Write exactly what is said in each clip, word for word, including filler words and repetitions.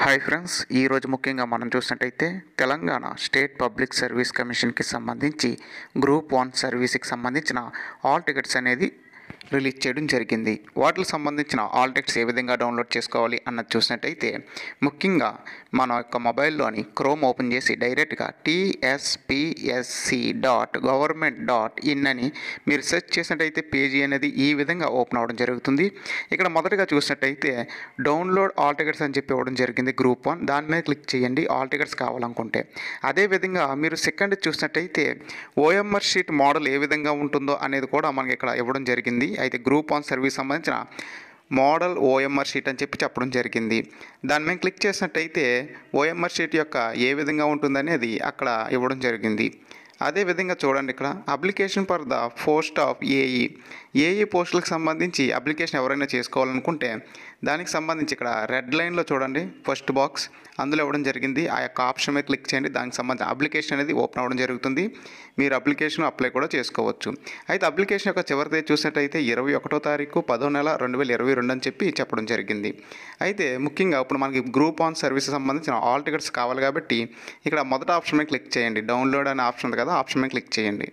Hi friends, ఈరోజు ముఖ్యంగా మనం చూసినట్టయితే తెలంగాణ స్టేట్ పబ్లిక్ సర్వీస్ కమిషన్కి సంబంధించి గ్రూప్ వన్ సర్వీస్కి సంబంధించిన ఆల్ టికెట్స్ అనేది రిలీజ్ చేయడం జరిగింది. వాటికి సంబంధించిన ఆల్ టికెట్స్ ఏ విధంగా డౌన్లోడ్ చేసుకోవాలి అన్నది చూసినట్టయితే ముఖ్యంగా మన యొక్క మొబైల్లోని క్రోమ్ ఓపెన్ చేసి డైరెక్ట్గా TSPSC dot government dot in అని మీరు సెర్చ్ చేసినట్టయితే పేజీ అనేది ఈ విధంగా ఓపెన్ అవ్వడం జరుగుతుంది. ఇక్కడ మొదటగా చూసినట్టయితే డౌన్లోడ్ ఆల్ టికెట్స్ అని చెప్పి ఇవ్వడం జరిగింది గ్రూప్ వన్. దాని మీద క్లిక్ చేయండి ఆల్ టికెట్స్ కావాలనుకుంటే. అదేవిధంగా మీరు సెకండ్ చూసినట్టయితే ఓఎంఆర్ షీట్ మోడల్ ఏ విధంగా ఉంటుందో అనేది కూడా మనకి ఇక్కడ ఇవ్వడం జరిగింది. అయితే గ్రూప్ వన్ సర్వీస్ సంబంధించిన మోడల్ ఓఎంఆర్ షీట్ అని చెప్పి చెప్పడం జరిగింది. దాని మీద క్లిక్ చేసినట్టయితే ఓఎంఆర్ షీట్ యొక్క ఏ విధంగా ఉంటుందనేది అక్కడ ఇవ్వడం జరిగింది. అదేవిధంగా చూడండి, ఇక్కడ application for the post of AE AE పోస్టులకు సంబంధించి అప్లికేషన్ ఎవరైనా చేసుకోవాలనుకుంటే దానికి సంబంధించి ఇక్కడ రెడ్ లైన్లో చూడండి ఫస్ట్ బాక్స్, అందులో ఇవ్వడం జరిగింది. ఆ యొక్క ఆప్షన్ మీద క్లిక్ చేయండి. దానికి సంబంధించిన అప్లికేషన్ అనేది ఓపెన్ అవ్వడం జరుగుతుంది. మీరు అప్లికేషన్ అప్లై కూడా చేసుకోవచ్చు. అయితే అప్లికేషన్ యొక్క చివరి తేదీ చూసినట్టయితే ఇరవై ఒకటో తారీఖు పదో నెల రెండు వేల ఇరవై రెండు అని చెప్పి చెప్పడం జరిగింది. అయితే ముఖ్యంగా ఇప్పుడు మనకి గ్రూప్ వన్ సర్వీస్ సంబంధించిన ఆల్ టికెట్స్ కావాలి కాబట్టి ఇక్కడ మొదటి ఆప్షన్ మీద క్లిక్ చేయండి. డౌన్లోడ్ అనే ఆప్షన్ ఉంది కదా, ఆప్షన్ మీద క్లిక్ చేయండి.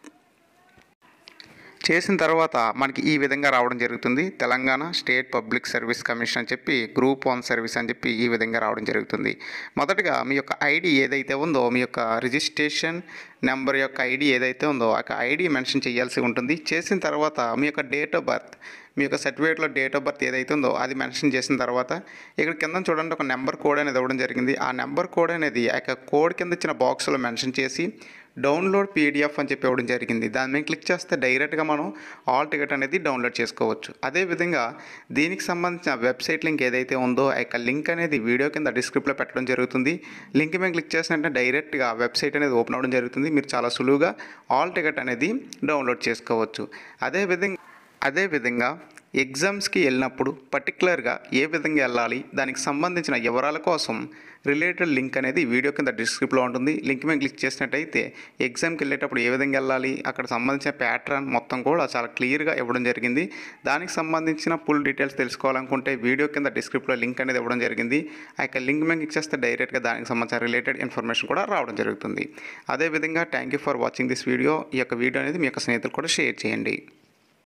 చేసిన తర్వాత మనకి ఈ విధంగా రావడం జరుగుతుంది. Telangana state public service commission అని చెప్పి గ్రూప్ వన్ సర్వీస్ అని చెప్పి ఈ విధంగా రావడం జరుగుతుంది. మొదటగా మీ యొక్క ఐడి ఏదైతే ఉందో, మీ యొక్క రిజిస్ట్రేషన్ నెంబర్ యొక్క ఐడి ఏదైతే ఉందో ఆ ఐడి మెన్షన్ చేయాల్సి ఉంటుంది. చేసిన తర్వాత మీ యొక్క డేట్ ఆఫ్ బర్త్, మీ యొక్క సర్టిఫికేట్లో డేట్ ఆఫ్ బర్త్ ఏదైతే ఉందో అది మెన్షన్ చేసిన తర్వాత ఇక్కడ కింద చూడండి ఒక నెంబర్ కోడ్ అనేది ఇవ్వడం జరిగింది. ఆ నెంబర్ కోడ్ అనేది ఆ యొక్క కోడ్ కింద ఇచ్చిన బాక్స్లో మెన్షన్ చేసి డౌన్లోడ్ పీడిఎఫ్ అని చెప్పి ఇవ్వడం జరిగింది. దాని మీద క్లిక్ చేస్తే డైరెక్ట్గా మనం ఆల్ టికెట్ అనేది డౌన్లోడ్ చేసుకోవచ్చు. అదేవిధంగా దీనికి సంబంధించిన వెబ్సైట్ లింక్ ఏదైతే ఉందో ఆ యొక్క లింక్ అనేది వీడియో కింద డిస్క్రిప్షన్లో పెట్టడం జరుగుతుంది. లింక్ మీద క్లిక్ చేసినట్టే డైరెక్ట్గా వెబ్సైట్ అనేది ఓపెన్ అవ్వడం జరుగుతుంది. మీరు చాలా సులువుగా ఆల్ టికెట్ అనేది డౌన్లోడ్ చేసుకోవచ్చు. అదేవిధంగా అదేవిధంగా ఎగ్జామ్స్కి వెళ్ళినప్పుడు పర్టికులర్గా ఏ విధంగా వెళ్ళాలి, దానికి సంబంధించిన వివరాల కోసం రిలేటెడ్ లింక్ అనేది వీడియో కింద డిస్క్రిప్షన్లో ఉంటుంది. లింక్ మీద క్లిక్ చేసినట్టయితే ఎగ్జామ్కి వెళ్ళేటప్పుడు ఏ విధంగా వెళ్ళాలి, అక్కడ సంబంధించిన ప్యాటర్న్ మొత్తం కూడా చాలా క్లియర్గా ఇవ్వడం జరిగింది. దానికి సంబంధించిన ఫుల్ డీటెయిల్స్ తెలుసుకోవాలనుకుంటే వీడియో కింద డిస్క్రిప్షన్లో లింక్ అనేది ఇవ్వడం జరిగింది. ఆ యొక్క లింక్ మీద క్లిక్ చేస్తే డైరెక్ట్గా దానికి సంబంధించిన రిలేటెడ్ ఇన్ఫర్మేషన్ కూడా రావడం జరుగుతుంది. అదేవిధంగా thank you for watching this video. ఈ యొక్క వీడియో అనేది మీ యొక్క స్నేహితులు కూడా షేర్ చేయండి.